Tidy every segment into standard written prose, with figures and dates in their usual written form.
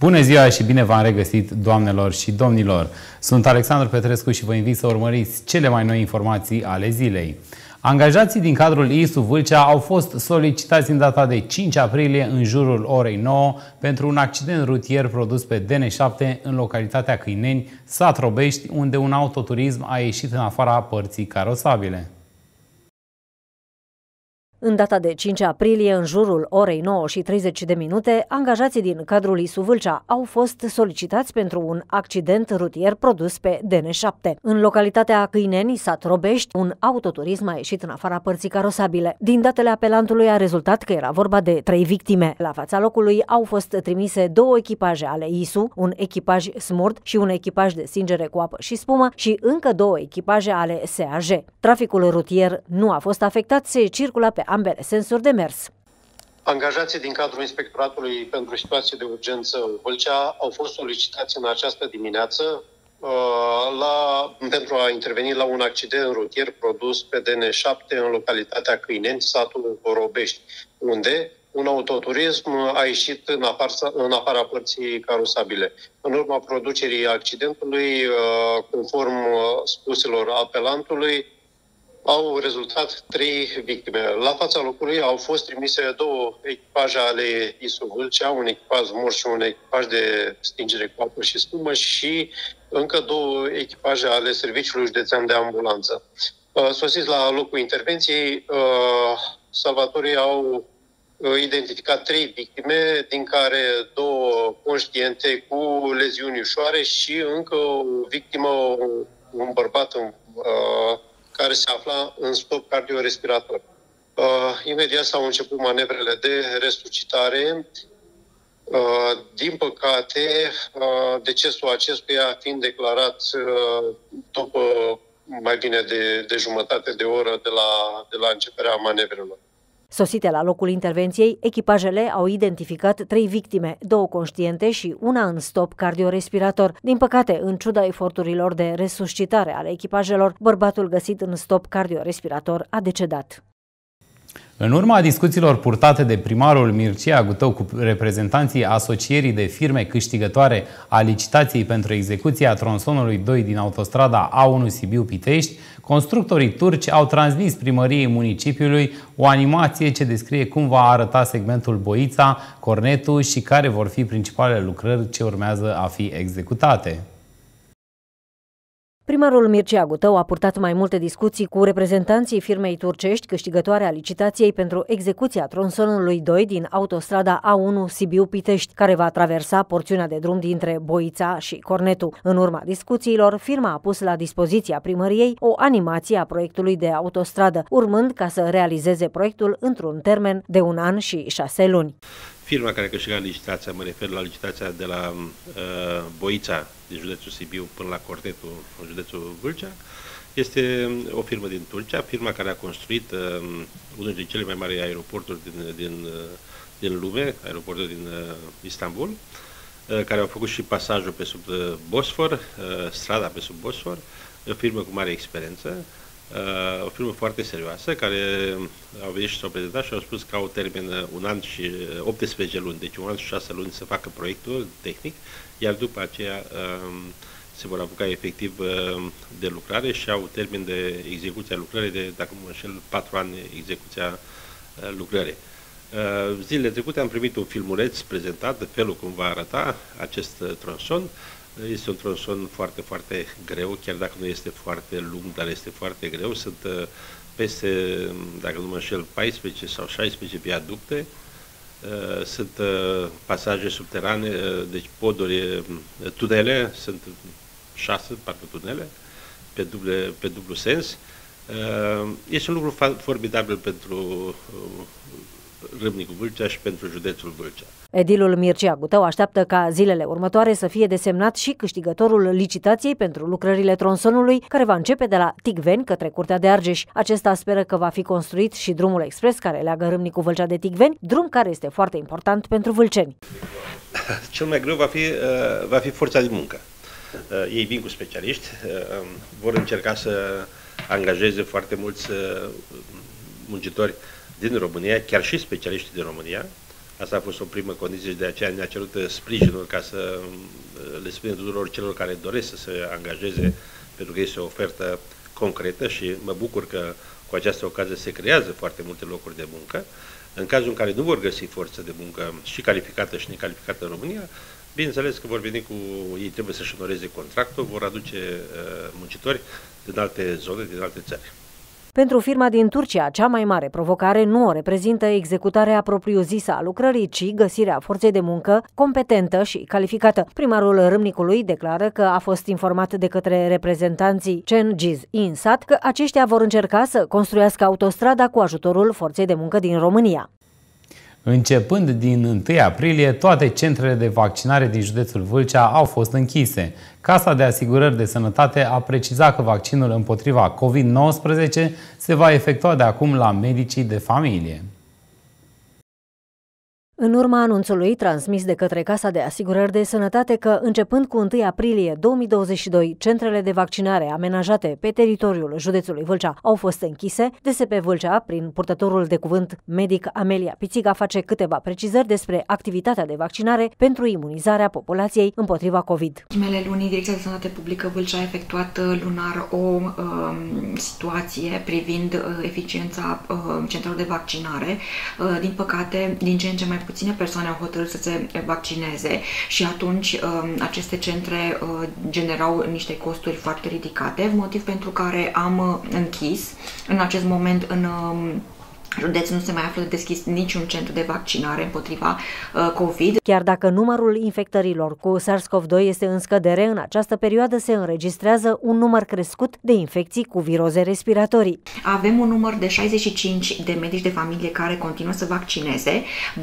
Bună ziua și bine v-am regăsit, doamnelor și domnilor! Sunt Alexandru Petrescu și vă invit să urmăriți cele mai noi informații ale zilei. Angajații din cadrul ISU Vâlcea au fost solicitați în data de 5 aprilie în jurul orei 9 pentru un accident rutier produs pe DN7 în localitatea Câineni, sat Robești, unde un autoturism a ieșit în afara părții carosabile. În data de 5 aprilie, în jurul orei 9:30, angajații din cadrul ISU Vâlcea au fost solicitați pentru un accident rutier produs pe DN7. În localitatea Câineni, sat Robești, un autoturism a ieșit în afara părții carosabile. Din datele apelantului a rezultat că era vorba de 3 victime. La fața locului au fost trimise 2 echipaje ale ISU, un echipaj SMURD și un echipaj de stingere cu apă și spumă și încă 2 echipaje ale SAJ. Traficul rutier nu a fost afectat, se circulă pe ambele sensuri de mers. Angajații din cadrul Inspectoratului pentru Situații de Urgență Vâlcea au fost solicitați în această dimineață pentru a interveni la un accident rutier produs pe DN7 în localitatea Câineni, satul Robești, unde un autoturism a ieșit în afara părții carosabile. În urma producerii accidentului, conform spuselor apelantului, au rezultat 3 victime. La fața locului au fost trimise 2 echipaje ale ISU Vâlcea, un echipaj SMURD și un echipaj de stingere cu apă și spumă și încă 2 echipaje ale Serviciului Județean de Ambulanță. Sosiți la locul intervenției, salvatorii au identificat 3 victime, din care 2 conștiente cu leziuni ușoare și încă o victimă, un bărbat care se afla în stop cardiorespirator. Imediat s-au început manevrele de resuscitare. Din păcate, decesul acestuia fiind declarat după mai bine de jumătate de oră de la începerea manevrelor. Sosite la locul intervenției, echipajele au identificat 3 victime, 2 conștiente și una în stop cardiorespirator. Din păcate, în ciuda eforturilor de resuscitare ale echipajelor, bărbatul găsit în stop cardiorespirator a decedat. În urma discuțiilor purtate de primarul Mircea Gutău cu reprezentanții Asocierii de Firme Câștigătoare a licitației pentru execuția tronsonului 2 din autostrada A1 Sibiu-Pitești, constructorii turci au transmis primăriei municipiului o animație ce descrie cum va arăta segmentul Boița-Cornetu și care vor fi principalele lucrări ce urmează a fi executate. Primarul Mircea Gutău a purtat mai multe discuții cu reprezentanții firmei turcești câștigătoare a licitației pentru execuția tronsonului 2 din autostrada A1 Sibiu-Pitești, care va traversa porțiunea de drum dintre Boița și Cornetu. În urma discuțiilor, firma a pus la dispoziția primăriei o animație a proiectului de autostradă, urmând ca să realizeze proiectul într-un termen de 1 an și 6 luni. Firma care a câștigat licitația, mă refer la licitația de la Boița, din județul Sibiu, până la Cornetu, în județul Vâlcea, este o firmă din Turcia, firma care a construit unul dintre cele mai mari aeroporturi din lume, aeroportul din Istanbul, care au făcut și pasajul pe sub Bosfor, strada pe sub Bosfor, o firmă cu mare experiență, o firmă foarte serioasă, care au venit și s-au prezentat și au spus că au termen 1 an și 18 luni, deci 1 an și 6 luni să facă proiectul tehnic, iar după aceea se vor apuca efectiv de lucrare și au termen de execuție a lucrării de, dacă nu mă înșel, 4 ani execuția lucrării. Zilele trecute am primit un filmuleț prezentat de felul cum va arăta acest tronson. Este un tronson foarte, foarte greu, chiar dacă nu este foarte lung, dar este foarte greu. Sunt peste, dacă nu mă înșel, 14 sau 16 viaducte. Sunt pasaje subterane, deci poduri, tunele, sunt 6, parcă tunele, pe dublu sens. Este un lucru formidabil pentru Râmnicu Vâlcea și pentru județul Vâlcea. Edilul Mircea Gutău așteaptă ca zilele următoare să fie desemnat și câștigătorul licitației pentru lucrările tronsonului, care va începe de la Ticveni către Curtea de Argeș. Acesta speră că va fi construit și drumul expres care leagă Râmnicu Vâlcea de Ticveni, drum care este foarte important pentru vâlceni. Cel mai greu va fi forța de muncă. Ei vin cu specialiști, vor încerca să angajeze foarte mulți muncitori din România, chiar și specialiștii din România, Asta a fost o primă condiție și de aceea ne-a cerut sprijinul ca să le spunem tuturor celor care doresc să se angajeze, pentru că este o ofertă concretă și mă bucur că cu această ocazie se creează foarte multe locuri de muncă. În cazul în care nu vor găsi forță de muncă și calificată și necalificată în România, bineînțeles că vor veni ei trebuie să-și onoreze contractul, vor aduce muncitori din alte zone, din alte țări. Pentru firma din Turcia, cea mai mare provocare nu o reprezintă executarea propriu-zisă a lucrării, ci găsirea forței de muncă competentă și calificată. Primarul Râmnicului declară că a fost informat de către reprezentanții Cengiz Insat că aceștia vor încerca să construiască autostrada cu ajutorul forței de muncă din România. Începând din 1 aprilie, toate centrele de vaccinare din județul Vâlcea au fost închise. Casa de Asigurări de Sănătate a precizat că vaccinul împotriva COVID-19 se va efectua de acum la medicii de familie. În urma anunțului transmis de către Casa de Asigurări de Sănătate că, începând cu 1 aprilie 2022, centrele de vaccinare amenajate pe teritoriul județului Vâlcea au fost închise, DSP Vâlcea, prin purtătorul de cuvânt medic Amelia Pițiga, face câteva precizări despre activitatea de vaccinare pentru imunizarea populației împotriva COVID. Ultimele luni, Direcția de Sănătate Publică Vâlcea a efectuat lunar o situație privind eficiența centrelor de vaccinare. Din păcate, din ce în ce mai puține persoane au hotărât să se vaccineze și atunci aceste centre generau niște costuri foarte ridicate, motiv pentru care am închis. În acest moment în județ nu se mai află deschis niciun centru de vaccinare împotriva COVID. Chiar dacă numărul infectărilor cu SARS-CoV-2 este în scădere, în această perioadă se înregistrează un număr crescut de infecții cu viroze respiratorii. Avem un număr de 65 de medici de familie care continuă să vaccineze.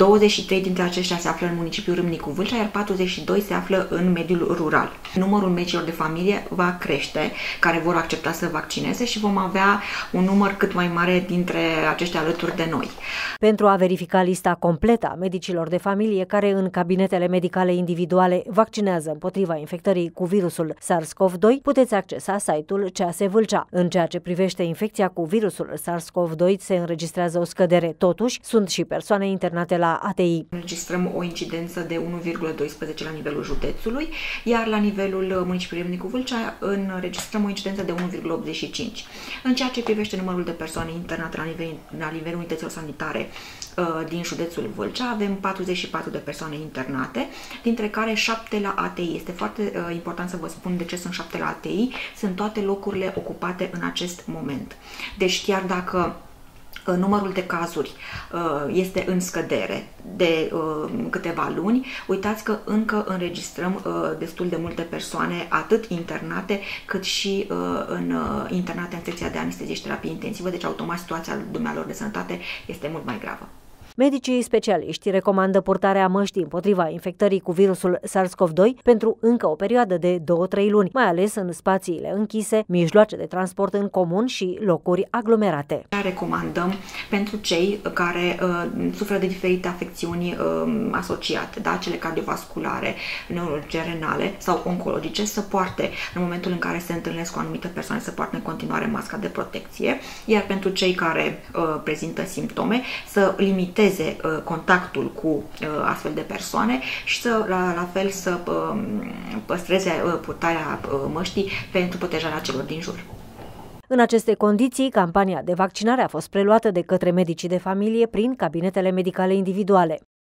23 dintre aceștia se află în municipiul Râmnicu Vâlcea, iar 42 se află în mediul rural. Numărul medicilor de familie va crește, care vor accepta să vaccineze și vom avea un număr cât mai mare dintre aceștia alături de noi. Pentru a verifica lista completă a medicilor de familie care în cabinetele medicale individuale vaccinează împotriva infectării cu virusul SARS-CoV-2, puteți accesa site-ul CAS Vâlcea. În ceea ce privește infecția cu virusul SARS-CoV-2, se înregistrează o scădere. Totuși, sunt și persoane internate la ATI. Înregistrăm o incidență de 1,12 la nivelul județului, iar la nivelul municipiului Râmnicu Vâlcea înregistrăm o incidență de 1,85. În ceea ce privește numărul de persoane internate la nivelul unităților sanitare din județul Vâlcea, avem 44 de persoane internate, dintre care 7 la ATI. Este foarte important să vă spun de ce sunt 7 la ATI. Sunt toate locurile ocupate în acest moment. Deci chiar dacă numărul de cazuri este în scădere de câteva luni, uitați că încă înregistrăm destul de multe persoane, atât internate, cât și internate în secția de anestezie și terapie intensivă, deci automat situația dumnealor de sănătate este mult mai gravă. Medicii specialiști recomandă purtarea măștii împotriva infectării cu virusul SARS-CoV-2 pentru încă o perioadă de 2-3 luni, mai ales în spațiile închise, mijloace de transport în comun și locuri aglomerate. Recomandăm pentru cei care suferă de diferite afecțiuni asociate, da? Cele cardiovasculare, neurologice, renale sau oncologice, să poarte în momentul în care se întâlnesc cu anumite persoane, să poarte în continuare masca de protecție, iar pentru cei care prezintă simptome, să limiteze contactul cu astfel de persoane și la fel să păstreze purtarea măștii pentru protejarea celor din jur. În aceste condiții, campania de vaccinare a fost preluată de către medicii de familie prin cabinetele medicale individuale.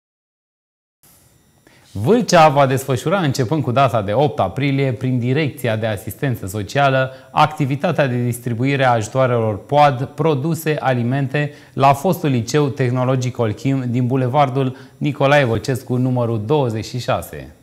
Vâlcea va desfășura, începând cu data de 8 aprilie, prin Direcția de Asistență Socială, activitatea de distribuire a ajutoarelor POAD, produse, alimente, la fostul liceu tehnologic Olchim din bulevardul Nicolae Vocescu, numărul 26.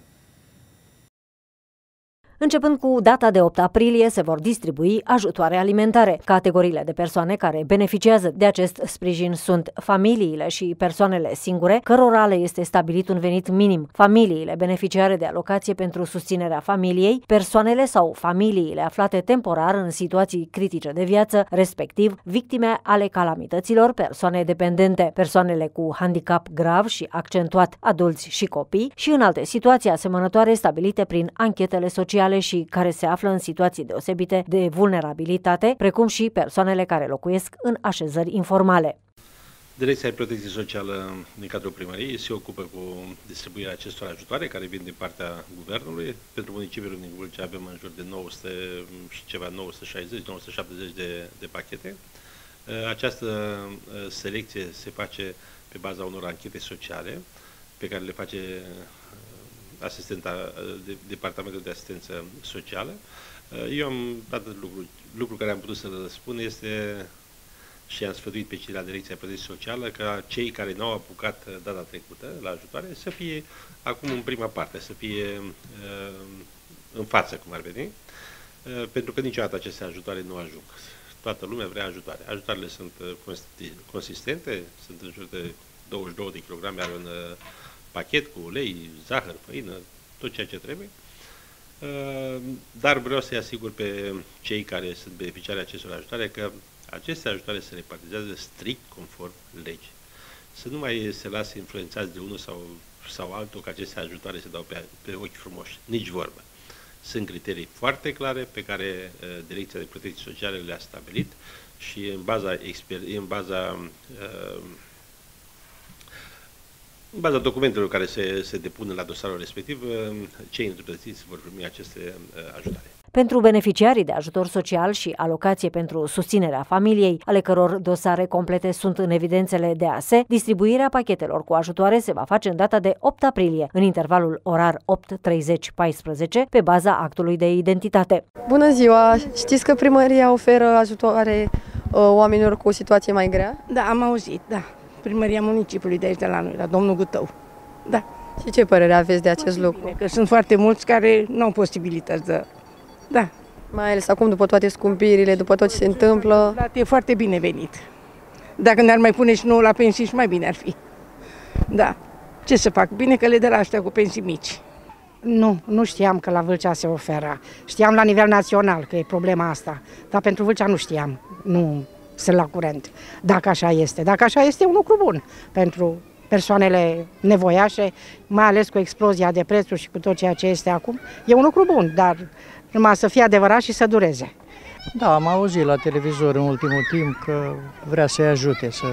Începând cu data de 8 aprilie se vor distribui ajutoare alimentare. Categoriile de persoane care beneficiază de acest sprijin sunt familiile și persoanele singure, cărora le este stabilit un venit minim, familiile beneficiare de alocație pentru susținerea familiei, persoanele sau familiile aflate temporar în situații critice de viață, respectiv victime ale calamităților, persoane dependente, persoanele cu handicap grav și accentuat, adulți și copii și în alte situații asemănătoare stabilite prin anchetele sociale și care se află în situații deosebite de vulnerabilitate, precum și persoanele care locuiesc în așezări informale. Direcția de Protecție Socială din cadrul primăriei se ocupă cu distribuirea acestor ajutoare care vin din partea guvernului. Pentru municipiul Râmnicu Vâlcea avem în jur de 900 și ceva, 960-970 de pachete. Această selecție se face pe baza unor anchete sociale pe care le face Departamentul de Asistență Socială. Eu am dat lucru care am putut să-l spun este și am sfătuit pe cei la Direcția Protecție Socială ca cei care n-au apucat data trecută la ajutoare să fie acum în prima parte, să fie în față, cum ar veni, pentru că niciodată aceste ajutoare nu ajung. Toată lumea vrea ajutoare. Ajutoarele sunt consistente, sunt în jur de 22 de kilograme, are un pachet cu ulei, zahăr, făină, tot ceea ce trebuie. Dar vreau să-i asigur pe cei care sunt beneficiari acestor ajutoare că aceste ajutoare se repartizează strict conform legii. Să nu mai se lase influențați de unul sau altul că aceste ajutoare se dau pe ochi frumoși. Nici vorbă. Sunt criterii foarte clare pe care Direcția de Protecție Socială le-a stabilit și în baza documentelor care se depun la dosarul respectiv, cei îndreptățiți vor primi aceste ajutoare. Pentru beneficiarii de ajutor social și alocație pentru susținerea familiei, ale căror dosare complete sunt în evidențele DAS, distribuirea pachetelor cu ajutoare se va face în data de 8 aprilie, în intervalul orar 8:30-14, pe baza actului de identitate. Bună ziua! Știți că primăria oferă ajutoare oamenilor cu o situație mai grea? Da, am auzit, da. Primăria municipiului de aici de la noi, la domnul Gutău. Da. Și ce părere aveți de acest lucru? Bine, că sunt foarte mulți care nu au posibilități de... Da. Mai ales acum, după toate scumpirile, după tot ce se întâmplă. Da, e foarte binevenit. Dacă ne-ar mai pune și nouă la pensii, și mai bine ar fi. Da. Ce să fac? Bine că le dă la ăștia cu pensii mici. Nu știam că la Vâlcea se oferă. Știam la nivel național că e problema asta. Dar pentru Vâlcea nu știam. Nu sunt la curent. Dacă așa este. Dacă așa este, un lucru bun pentru persoanele nevoiașe, mai ales cu explozia de prețuri și cu tot ceea ce este acum. E un lucru bun, dar numai să fie adevărat și să dureze. Da, am auzit la televizor în ultimul timp că vrea să-i ajute să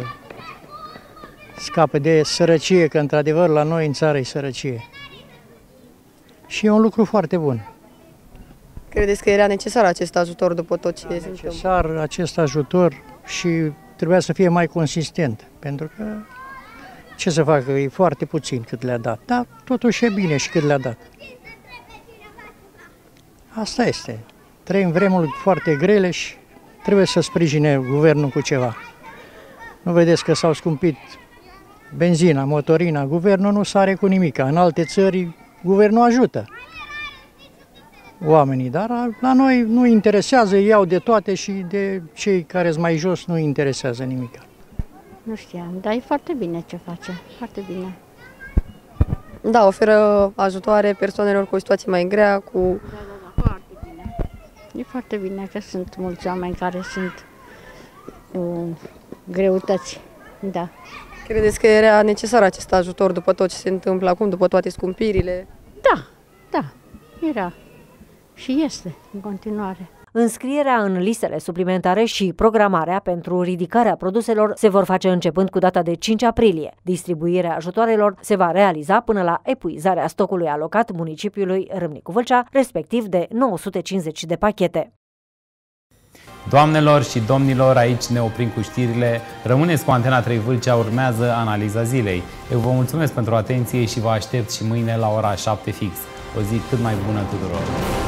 scape de sărăcie, că într-adevăr la noi în țară e sărăcie. Și e un lucru foarte bun. Credeți că era necesar acest ajutor după tot ce se întâmplă? Necesar acest ajutor și trebuia să fie mai consistent, pentru că ce să facă, e foarte puțin cât le-a dat, dar totuși e bine și cât le-a dat. Asta este. Trăim vremuri foarte grele și trebuie să sprijine guvernul cu ceva. Nu vedeți că s-au scumpit benzina, motorina, guvernul nu sare cu nimic. În alte țări guvernul ajută oamenii, dar la noi nu interesează, iau de toate și de cei care sunt mai jos nu interesează nimic. Nu știam, dar e foarte bine ce face, foarte bine. Da, oferă ajutoare persoanelor cu o situație mai grea, cu... Da, foarte bine. E foarte bine că sunt mulți oameni care sunt greutăți, da. Credeți că era necesar acest ajutor după tot ce se întâmplă acum, după toate scumpirile? Da, era și este în continuare. Înscrierea în listele suplimentare și programarea pentru ridicarea produselor se vor face începând cu data de 5 aprilie. Distribuirea ajutoarelor se va realiza până la epuizarea stocului alocat municipiului Râmnicu Vâlcea, respectiv de 950 de pachete. Doamnelor și domnilor, aici ne oprim cu știrile. Rămâneți cu Antena 3 Vâlcea, urmează analiza zilei. Eu vă mulțumesc pentru atenție și vă aștept și mâine la ora 7 fix. O zi cât mai bună tuturor!